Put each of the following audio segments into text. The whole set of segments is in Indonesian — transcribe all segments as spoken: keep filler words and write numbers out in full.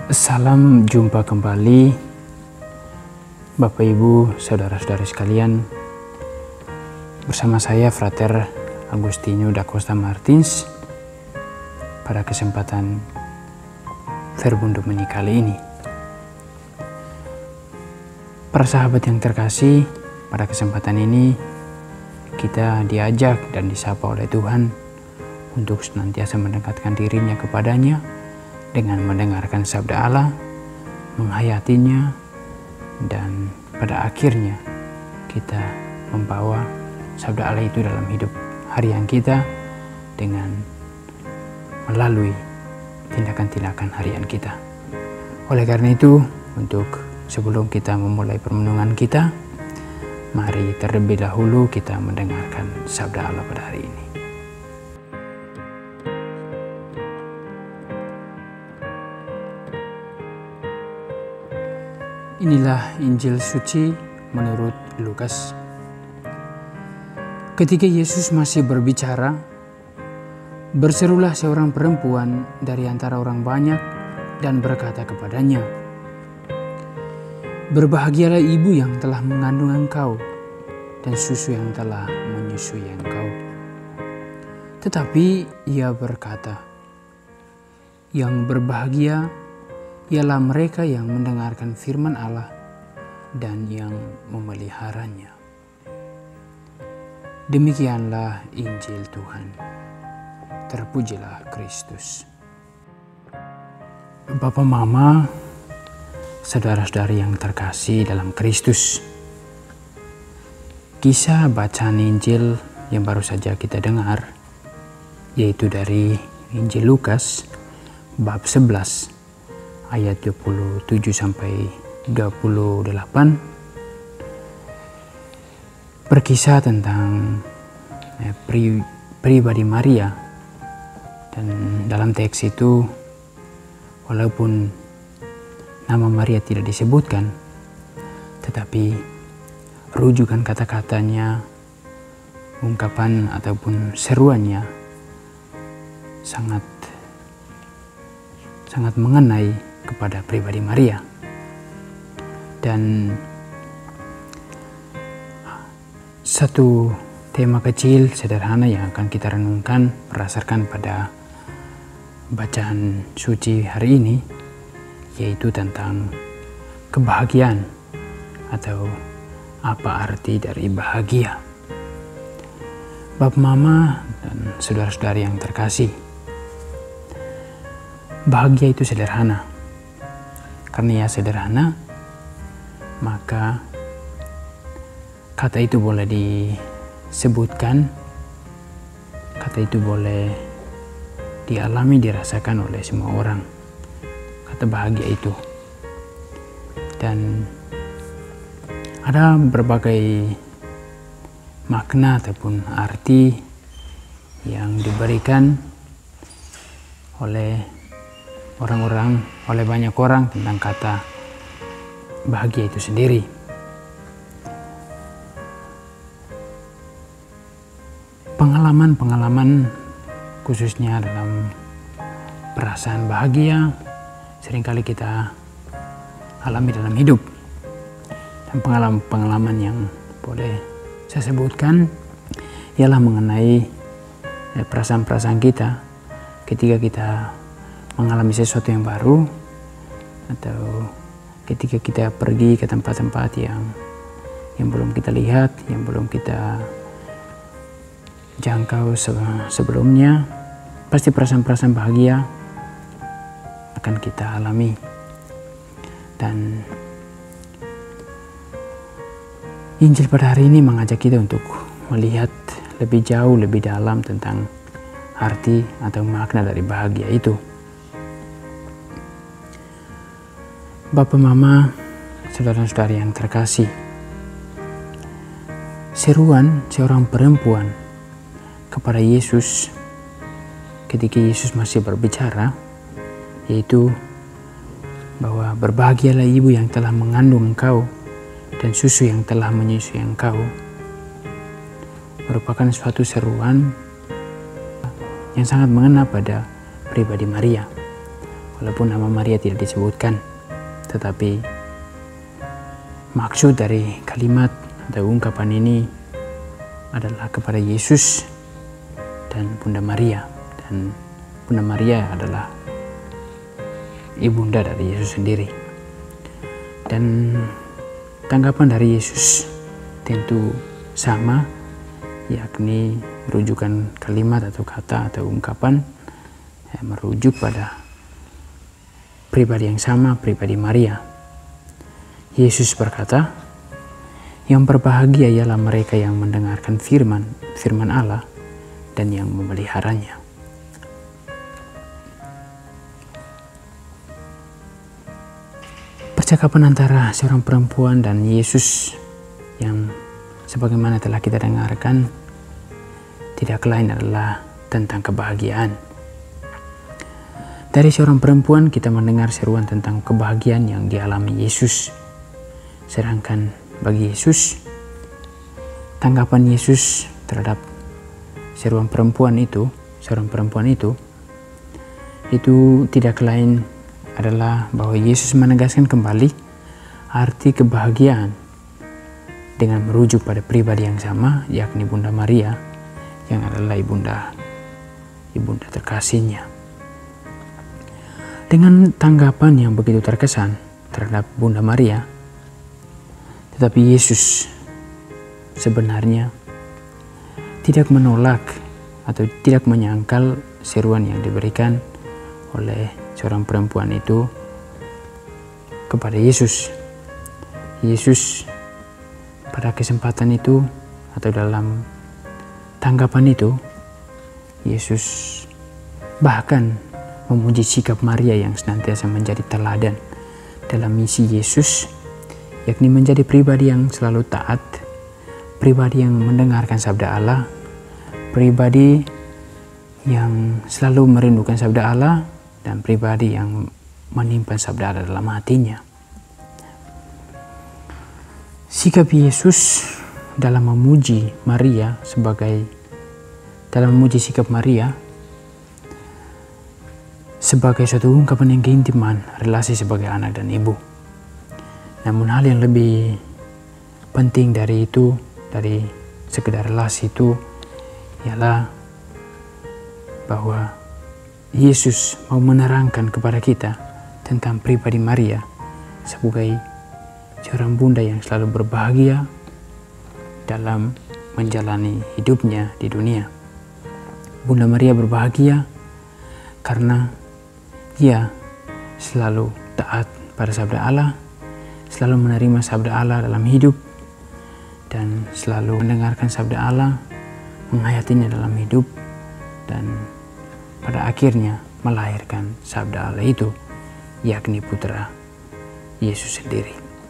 Salam jumpa kembali Bapak Ibu, saudara-saudari sekalian. Bersama saya Frater Agustinho da Costa Martins pada kesempatan Verbum Domini kali ini. Para sahabat yang terkasih, pada kesempatan ini kita diajak dan disapa oleh Tuhan untuk senantiasa mendekatkan dirinya kepadanya dengan mendengarkan sabda Allah, menghayatinya, dan pada akhirnya kita membawa sabda Allah itu dalam hidup harian kita dengan melalui tindakan-tindakan harian kita. Oleh karena itu, untuk sebelum kita memulai permenungan kita, mari terlebih dahulu kita mendengarkan sabda Allah pada hari ini. Inilah Injil suci menurut Lukas. Ketika Yesus masih berbicara, berserulah seorang perempuan dari antara orang banyak dan berkata kepadanya, "Berbahagialah ibu yang telah mengandung engkau dan susu yang telah menyusui engkau." Tetapi ia berkata, "Yang berbahagia ialah mereka yang mendengarkan firman Allah dan yang memeliharanya." Demikianlah Injil Tuhan. Terpujilah Kristus. Bapak, Mama, saudara-saudari yang terkasih dalam Kristus, kisah bacaan Injil yang baru saja kita dengar, yaitu dari Injil Lukas bab sebelas ayat dua puluh tujuh sampai dua puluh delapan, berkisah tentang eh, pri, pribadi Maria. Dan dalam teks itu, walaupun nama Maria tidak disebutkan, tetapi rujukan kata-katanya, ungkapan ataupun seruannya sangat sangat mengenai kepada pribadi Maria. Dan satu tema kecil sederhana yang akan kita renungkan berdasarkan pada bacaan suci hari ini, yaitu tentang kebahagiaan atau apa arti dari bahagia. Bapak, Mama, dan saudara-saudari yang terkasih, bahagia itu sederhana. Karena ya sederhana, maka kata itu boleh disebutkan, kata itu boleh dialami, dirasakan oleh semua orang. Kata bahagia itu. Dan ada berbagai makna ataupun arti yang diberikan oleh orang-orang, oleh banyak orang tentang kata bahagia itu sendiri. Pengalaman-pengalaman khususnya dalam perasaan bahagia seringkali kita alami dalam hidup. Dan pengalaman-pengalaman yang boleh saya sebutkan ialah mengenai perasaan-perasaan kita ketika kita mengalami sesuatu yang baru, atau ketika kita pergi ke tempat-tempat yang yang belum kita lihat, yang belum kita jangkau sebelumnya, pasti perasaan-perasaan bahagia akan kita alami. Dan Injil pada hari ini mengajak kita untuk melihat lebih jauh, lebih dalam tentang arti atau makna dari bahagia itu. Bapak, Mama, saudara-saudari yang terkasih, seruan seorang perempuan kepada Yesus ketika Yesus masih berbicara, yaitu bahwa berbahagialah ibu yang telah mengandung engkau dan susu yang telah menyusui engkau, merupakan suatu seruan yang sangat mengena pada pribadi Maria. walaupun nama Maria tidak disebutkan, tetapi maksud dari kalimat atau ungkapan ini adalah kepada Yesus dan Bunda Maria, dan Bunda Maria adalah ibunda dari Yesus sendiri. Dan tanggapan dari Yesus tentu sama, yakni rujukan kalimat atau kata atau ungkapan eh, merujuk pada pribadi yang sama, pribadi Maria. Yesus berkata, yang berbahagia ialah mereka yang mendengarkan firman, firman Allah dan yang memeliharanya. Percakapan antara seorang perempuan dan Yesus yang sebagaimana telah kita dengarkan tidak lain adalah tentang kebahagiaan. Dari seorang perempuan kita mendengar seruan tentang kebahagiaan yang dialami Yesus. Sedangkan bagi Yesus, tanggapan Yesus terhadap seruan perempuan itu, seorang perempuan itu, itu tidak lain adalah bahwa Yesus menegaskan kembali arti kebahagiaan dengan merujuk pada pribadi yang sama, yakni Bunda Maria yang adalah ibunda ibunda terkasihnya. Dengan tanggapan yang begitu terkesan terhadap Bunda Maria, tetapi Yesus sebenarnya tidak menolak atau tidak menyangkal seruan yang diberikan oleh seorang perempuan itu kepada Yesus. Yesus pada kesempatan itu atau dalam tanggapan itu, Yesus bahkan memuji sikap Maria yang senantiasa menjadi teladan dalam misi Yesus, yakni menjadi pribadi yang selalu taat, pribadi yang mendengarkan sabda Allah, pribadi yang selalu merindukan sabda Allah, dan pribadi yang menyimpan sabda Allah dalam hatinya. Sikap Yesus dalam memuji Maria sebagai dalam memuji sikap Maria sebagai suatu ungkapan yang keintiman relasi sebagai anak dan ibu. Namun hal yang lebih penting dari itu, dari sekedar relasi itu, ialah bahwa Yesus mau menerangkan kepada kita tentang pribadi Maria sebagai seorang bunda yang selalu berbahagia dalam menjalani hidupnya di dunia. Bunda Maria berbahagia karena ia selalu taat pada sabda Allah, selalu menerima sabda Allah dalam hidup, dan selalu mendengarkan sabda Allah, menghayatinya dalam hidup, dan pada akhirnya melahirkan sabda Allah itu, yakni putra Yesus sendiri.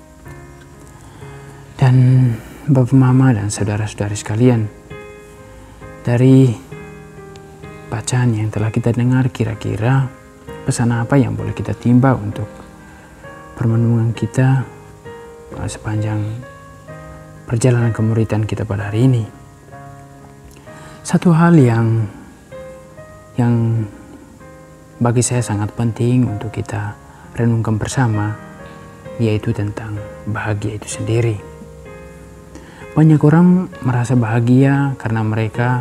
Dan Bapak, Mama, dan saudara-saudari sekalian, dari bacaan yang telah kita dengar, kira-kira pesan apa yang boleh kita timba untuk permenungan kita sepanjang perjalanan kemuridan kita pada hari ini? Satu hal yang yang bagi saya sangat penting untuk kita renungkan bersama, yaitu tentang bahagia itu sendiri. Banyak orang merasa bahagia karena mereka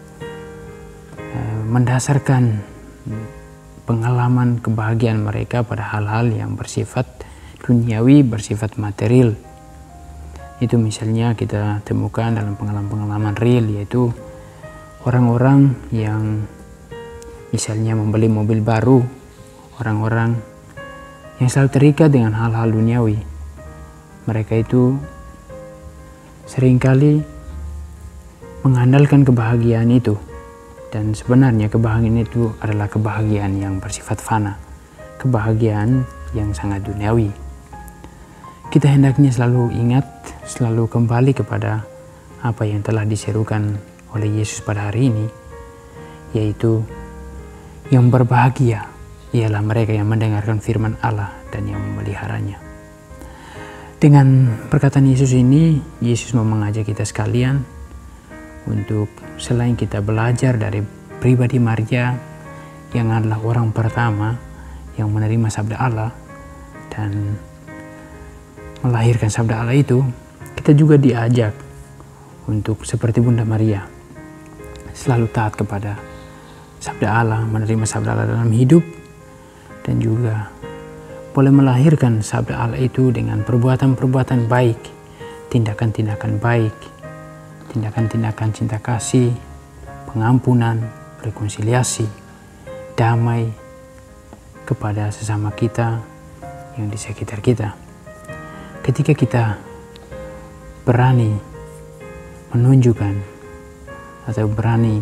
eh, mendasarkan pengalaman kebahagiaan mereka pada hal-hal yang bersifat duniawi, bersifat material. Itu misalnya kita temukan dalam pengalaman-pengalaman real, yaitu orang-orang yang misalnya membeli mobil baru, orang-orang yang selalu terikat dengan hal-hal duniawi. Mereka itu seringkali mengandalkan kebahagiaan itu, dan sebenarnya kebahagiaan itu adalah kebahagiaan yang bersifat fana, kebahagiaan yang sangat duniawi. Kita hendaknya selalu ingat, selalu kembali kepada apa yang telah diserukan oleh Yesus pada hari ini, yaitu yang berbahagia ialah mereka yang mendengarkan firman Allah dan yang memeliharanya. Dengan perkataan Yesus ini, Yesus mau mengajak kita sekalian untuk selain kita belajar dari pribadi Maria yang adalah orang pertama yang menerima sabda Allah dan melahirkan sabda Allah itu, kita juga diajak untuk seperti Bunda Maria, selalu taat kepada sabda Allah, menerima sabda Allah dalam hidup, dan juga boleh melahirkan sabda Allah itu dengan perbuatan-perbuatan baik, tindakan-tindakan baik, tindakan-tindakan cinta kasih, pengampunan, rekonsiliasi, damai kepada sesama kita yang di sekitar kita. Ketika kita berani menunjukkan atau berani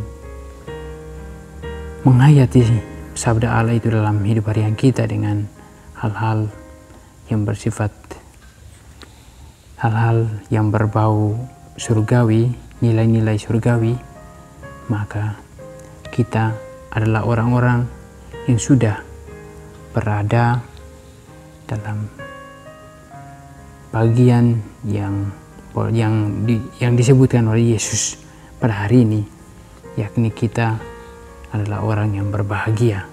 menghayati sabda Allah itu dalam hidup harian kita dengan hal-hal yang bersifat hal-hal yang berbau surgawi, nilai-nilai surgawi, maka kita adalah orang-orang yang sudah berada dalam bagian yang yang di, yang disebutkan oleh Yesus pada hari ini, yakni kita adalah orang yang berbahagia.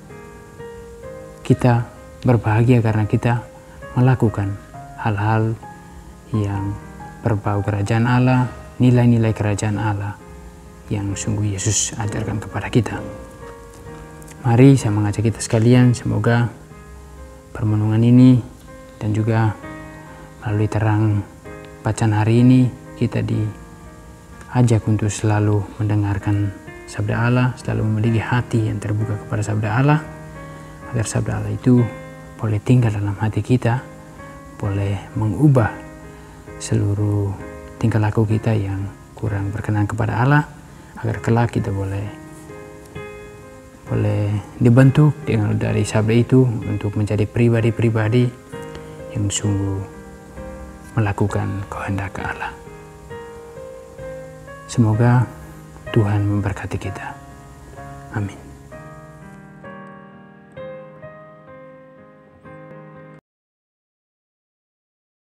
Kita berbahagia karena kita melakukan hal-hal yang berbau kerajaan Allah, nilai-nilai kerajaan Allah yang sungguh Yesus ajarkan kepada kita. Mari saya mengajak kita sekalian, semoga permenungan ini dan juga melalui terang bacaan hari ini kita diajak untuk selalu mendengarkan sabda Allah, selalu memiliki hati yang terbuka kepada sabda Allah, agar sabda Allah itu boleh tinggal dalam hati kita, boleh mengubah seluruh tingkah laku kita yang kurang berkenan kepada Allah, agar kelak kita boleh boleh dibentuk dengan dari sabda itu untuk menjadi pribadi-pribadi yang sungguh melakukan kehendak Allah. Semoga Tuhan memberkati kita. Amin.